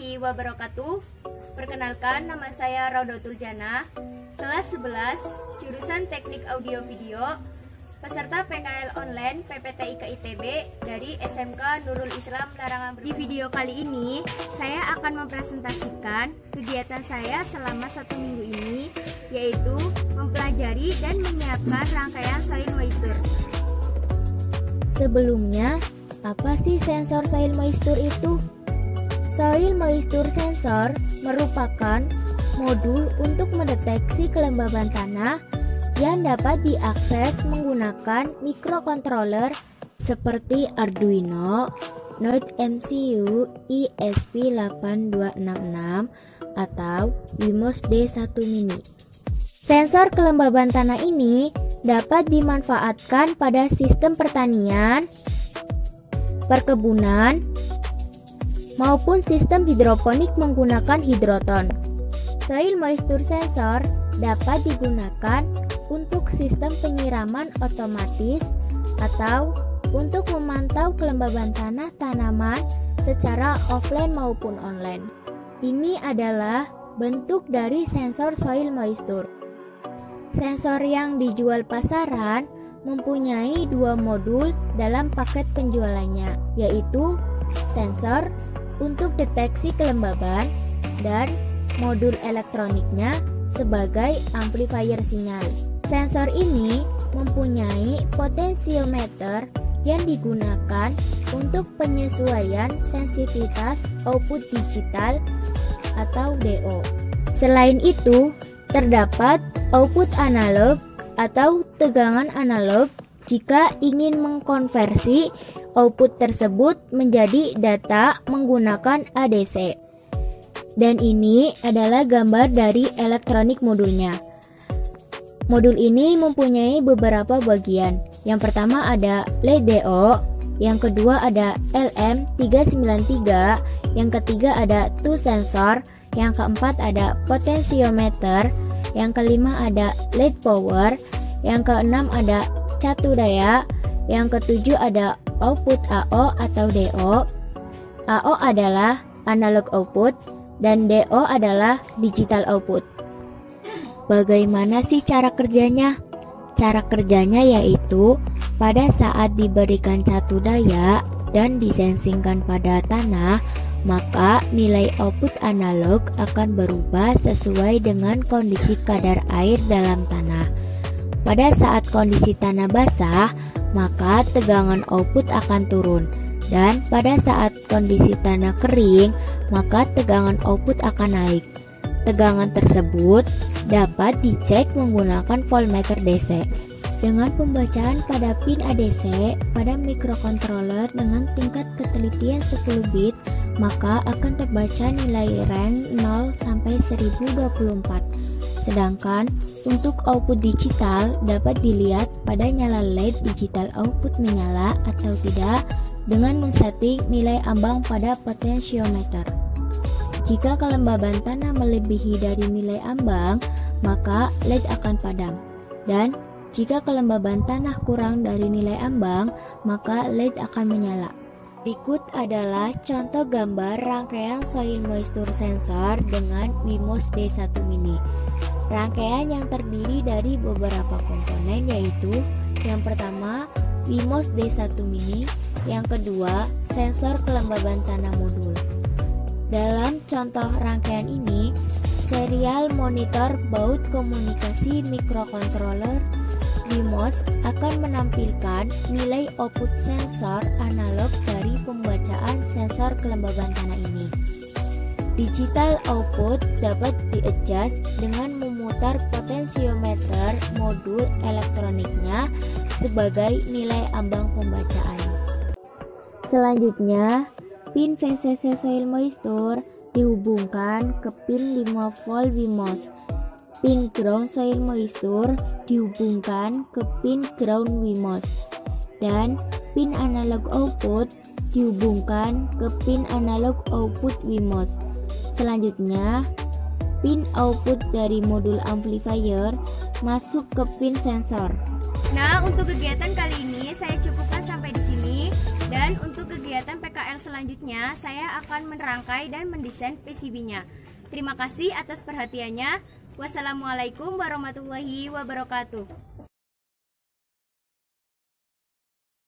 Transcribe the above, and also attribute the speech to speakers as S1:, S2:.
S1: warahmatullahi wabarakatuh. Perkenalkan, nama saya Raudatul Jannah, kelas 11, jurusan Teknik Audio Video, peserta PKL Online PPTIK ITB dari SMK Nurul Islam Larangan. Di video kali ini, saya akan mempresentasikan kegiatan saya selama 1 minggu ini, yaitu mempelajari dan menyiapkan rangkaian soil moisture.
S2: Sebelumnya, apa sih sensor soil moisture itu? Soil moisture sensor merupakan modul untuk mendeteksi kelembaban tanah yang dapat diakses menggunakan microcontroller seperti Arduino, Node MCU ESP8266 atau Wemos D1 Mini. Sensor kelembaban tanah ini dapat dimanfaatkan pada sistem pertanian, perkebunan, maupun sistem hidroponik menggunakan hidroton. Soil moisture sensor dapat digunakan untuk sistem penyiraman otomatis atau untuk memantau kelembaban tanah tanaman secara offline maupun online. Ini adalah bentuk dari sensor soil moisture. Sensor yang dijual pasaran mempunyai 2 modul dalam paket penjualannya, yaitu sensor untuk deteksi kelembaban dan modul elektroniknya sebagai amplifier sinyal. Sensor ini mempunyai potensiometer yang digunakan untuk penyesuaian sensitivitas output digital atau DO. Selain itu, terdapat output analog atau tegangan analog jika ingin mengkonversi output tersebut menjadi data menggunakan ADC. Dan ini adalah gambar dari elektronik modulnya. Modul ini mempunyai beberapa bagian. Yang pertama ada LED DO, yang kedua ada LM393, yang ketiga ada two sensor, yang keempat ada potensiometer, yang kelima ada LED power, yang keenam ada catu daya, yang ketujuh ada output AO atau DO. AO adalah analog output dan DO adalah digital output. Bagaimana sih cara kerjanya? Cara kerjanya yaitu pada saat diberikan catu daya dan disensingkan pada tanah, maka nilai output analog akan berubah sesuai dengan kondisi kadar air dalam tanah. Pada saat kondisi tanah basah, maka tegangan output akan turun. Dan pada saat kondisi tanah kering, maka tegangan output akan naik. Tegangan tersebut dapat dicek menggunakan voltmeter DC. Dengan pembacaan pada pin ADC pada microcontroller dengan tingkat ketelitian 10 bit, maka akan terbaca nilai range 0 sampai 1024. Sedangkan untuk output digital dapat dilihat pada nyala LED digital output menyala atau tidak dengan men-setting nilai ambang pada potensiometer. Jika kelembaban tanah melebihi dari nilai ambang, maka LED akan padam. Dan jika kelembaban tanah kurang dari nilai ambang, maka LED akan menyala. Berikut adalah contoh gambar rangkaian soil moisture sensor dengan Wemos D1 Mini. Rangkaian yang terdiri dari beberapa komponen yaitu yang pertama Wemos D1 Mini, yang kedua sensor kelembaban tanah modul. Dalam contoh rangkaian ini, serial monitor baut komunikasi microcontroller Wemos akan menampilkan nilai output sensor analog dari pembacaan sensor kelembaban tanah ini. Digital output dapat di-adjust dengan memutar potensiometer modul elektroniknya sebagai nilai ambang pembacaan. Selanjutnya, pin VCC soil moisture dihubungkan ke pin 5 volt Wemos. Pin ground soil moisture dihubungkan ke pin ground Wemos. Dan pin analog output dihubungkan ke pin analog output Wemos. Selanjutnya, pin output dari modul amplifier masuk ke pin sensor.
S1: Nah, untuk kegiatan kali ini saya cukupkan sampai di sini dan Dan untuk kegiatan PKL selanjutnya, saya akan menerangkai dan mendesain PCB-nya. Terima kasih atas perhatiannya. Wassalamualaikum warahmatullahi wabarakatuh.